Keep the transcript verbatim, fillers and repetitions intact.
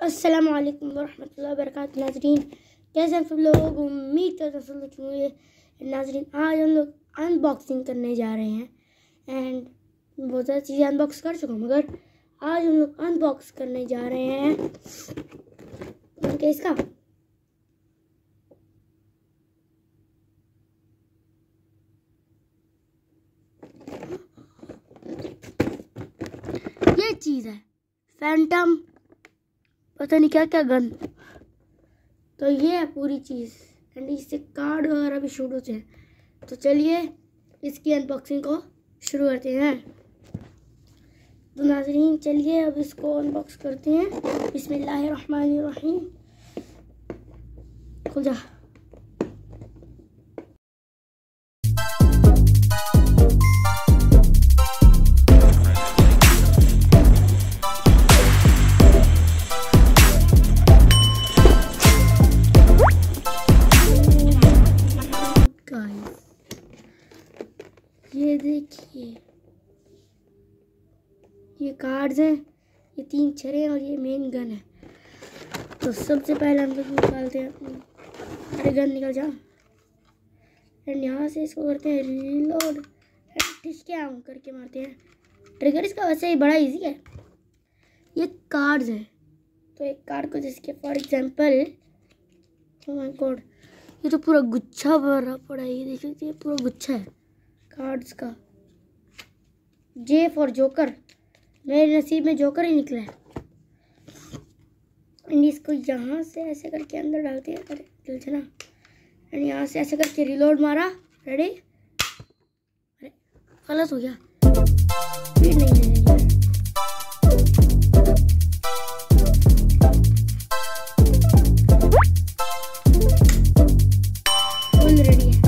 अस्सलाम वालेकुम वरहमतुल्लाहि वबरकातुहू। नाजरीन, कैसे हैं सब लोग? उम्मीद करते हैं सब लोग ठीक होंगे। नाजरीन, आज हम लोग अनबॉक्सिंग करने जा रहे हैं एंड बहुत सारी चीज़ें अनबॉक्स कर चुका हूँ, मगर आज हम लोग अनबॉक्स करने जा रहे हैं क्या इसका ये चीज़ है फैंटम, पता नहीं क्या क्या गन। तो ये है पूरी चीज़ एंड इससे कार्ड वगैरह भी शूट होते हैं। तो चलिए इसकी अनबॉक्सिंग को शुरू करते हैं। तो नाज़रीन, चलिए अब इसको अनबॉक्स करते हैं। बिस्मिल्लाहिर्रहमानिर्रहीम। खुल जा। ये देखिए, ये कार्ड्स हैं, ये तीन छरे हैं और ये मेन गन है। तो सबसे पहले हम लोग निकालते हैं अपनी, अरे गन निकल जा, एंड यहाँ से इसको करते हैं रीलोड एंड करके मारते हैं। ट्रिगर इसका वैसे ही बड़ा इजी है। ये कार्ड्स हैं, तो एक कार्ड को जैसे कि for example, oh my god, ये तो पूरा गुच्छा भरा पड़ा है। ये देख लीजिए, पूरा गुच्छा है कार्ड्स का। जे फॉर जोकर, मेरे नसीब में जोकर ही निकला है। एंड इसको यहाँ से ऐसे करके अंदर डालते हैं, अरे जल्दी ना, एंड यहाँ से ऐसे करके रिलोड मारा, रेडी। अरे गलत हो गया, स्पीड नहीं है। फुल रेडी है।